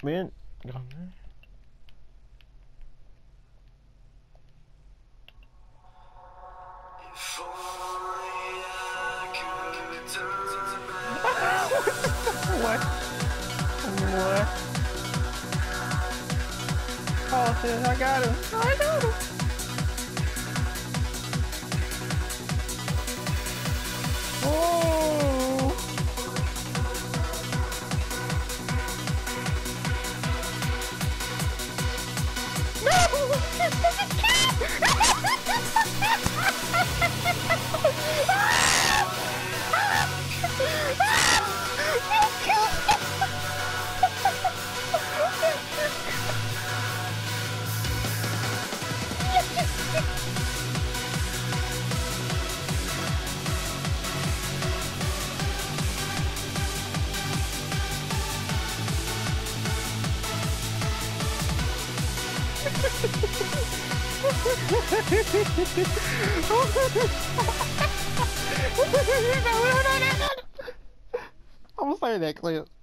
Man. What? What? Oh shit, I got him. I got him. Oh. I'm gonna say that clip.